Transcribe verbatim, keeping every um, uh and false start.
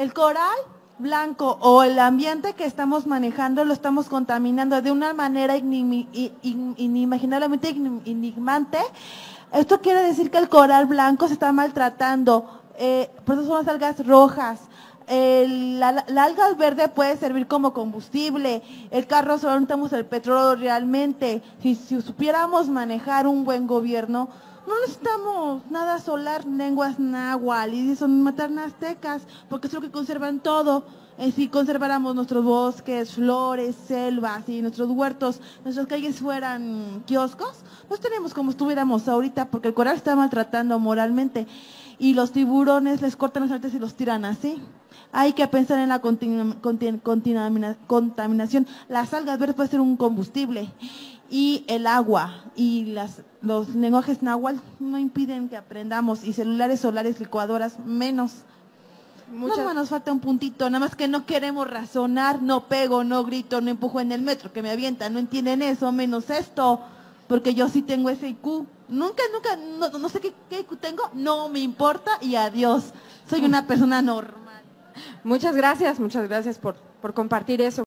el coral blanco o el ambiente que estamos manejando lo estamos contaminando de una manera inimaginablemente enigmante. Esto quiere decir que el coral blanco se está maltratando, eh, por eso son las algas rojas. El, la, la alga verde puede servir como combustible, el carro solo necesitamos el petróleo realmente. Si, si supiéramos manejar un buen gobierno, no necesitamos nada solar, lenguas náhuatl y son maternas aztecas, porque es lo que conservan todo. Eh, si conserváramos nuestros bosques, flores, selvas y nuestros huertos, nuestras calles fueran kioscos, no estaríamos como estuviéramos ahorita, porque el coral está maltratando moralmente y los tiburones les cortan las artes y los tiran así. Hay que pensar en la continu, continu, continu, contaminación. Las algas verdes pueden ser un combustible y el agua y las, los lenguajes náhuatl no impiden que aprendamos, y celulares solares, licuadoras, menos. Muchas... No, nos falta un puntito, nada más que no queremos razonar, no pego, no grito, no empujo en el metro, que me avientan, no entienden eso, menos esto, porque yo sí tengo ese I Q. Nunca, nunca, no, no sé qué, qué I Q tengo, no me importa y adiós. Soy una persona normal. Muchas gracias, muchas gracias por, por compartir eso.